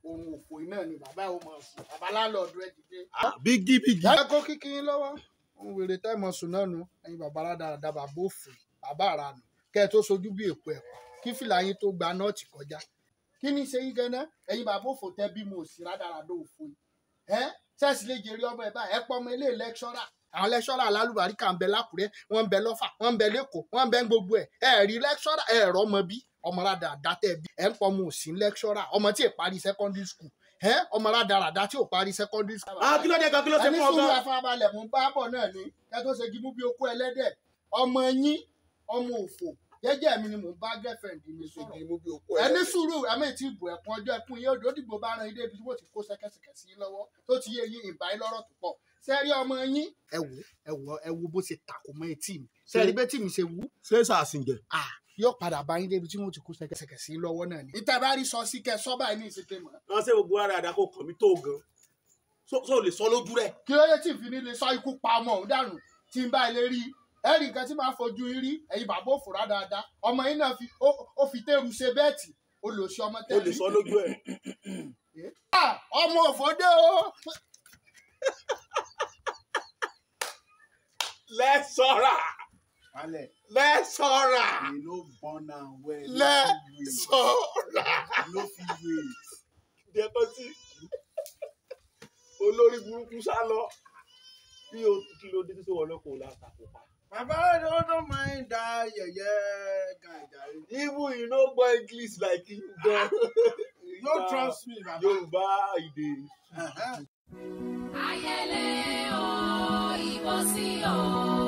ohun òfò iná ni bàbá ò mọ̀ sùn bàbá láńlọ́ọ̀dù ẹ̀ dìde. bígí. ẹ kó kíkí yín lọ́wọ́ òun wèrè tẹ́mọ̀ sùn náà nu ẹ̀yin bàbá aládàáda bàbá òfò bàbá àrànù kẹ́ ẹ tó sojú bí èpo ẹ̀kọ́ kí fìlà yín tó gba nọ́ọ̀tì kọjá kí ni ṣe yín gan-an ẹ̀yin bàbá òfò tẹ́ bí mo sì rádaràdà òfò yìí ṣẹ́ẹ̀sì lè jèrè ọmọ ẹ̀ báyìí ẹ pọ́ ọmọ ilé lẹ́kṣọ́rà àwọn lẹ́kṣọ́rà alálùbáríkà ń bẹ lákùrẹ́ wọ́n ń bẹ lọ́fà wọ́n ń bẹ lẹ́kọ̀ọ́ wọ́n ń bẹ gbogbo ẹ̀ rí lẹ́kṣọ́rà ẹ̀rọ ọmọ bí ọmọ rádaràdà tẹ́ bí ẹ̀ ń pọ́ ọmọ òsín lẹ́kṣọ́rà ọmọ tí ì parí secondary school ọmọ rádaràdà tí ò parí secondary school. kí ló dé gan kí ló ṣe fún ọgá. ẹni sùúrù afábalẹ̀ mú bá bọ̀ náà ni kẹ́ tó ṣe gimú bí okó ẹlẹ́dẹ̀ ọmọ yín ọmọ òfò jẹ́jẹ́ mi ni mò ń bá girlfriend mi sọ̀rọ̀ ẹni sùúrù ẹmẹ tí ìbò ẹkùn ọjọ́ ẹkùn yìí òdò dìgbò bá ran ilé ibi tí wọ́n ti kó ṣẹ̀kẹ̀ṣẹ̀kẹ̀ sí lọ́wọ́ tó ti yé yín ìbá yín lọ́rọ̀ tó pọ̀ sẹẹrí ọmọ yín ẹ wo bó ṣe tàkò mọ́ etí mi sẹẹrí bẹ́ẹ̀ tí mi ṣe wú. ṣé sàṣìǹjẹ. yóò padà bá yín débi tí wọ́n ti kó ṣẹ̀kẹ̀ṣẹ̀kẹ̀ sí lọ́wọ́ náà ni. ìta bá rí sọ sí kẹ sọ báyìí ní ìṣèké mọ. wọn ṣe gbogbo ara àdàkọ kàn mí tó gan so lè sọ lójú rẹ. kí ló dé tí ìfi ní lè sọ ikú pa ọmọ òun dànù tí ń bá ilé rí ẹ̀rí nǹkan tí máa fojú yín rí ẹ̀yin bàbá òfòrá dáadáa ọmọ yín náà ó fi téèrú ṣe bẹ́ẹ̀tì ó lò sí ọmọ tẹ́lẹ̀. ó lè sọ lójú ẹ̀. ọmọ òfòdé o. lẹ́sọ̀rà. lẹ́sọ̀rà. lẹ́sọ̀rà. jẹ́kọ́ sí olórí burúkú sá lọ bí o kí ló dé tí wọ́n lọ́kọ̀ọ́ látàkùn pa. Baba don't mind that guy. Even you no gbọ́ English like you gan. No trust me, Baba. Yorùbá ìdè. Ayẹlẹ o, ìbọn sí o.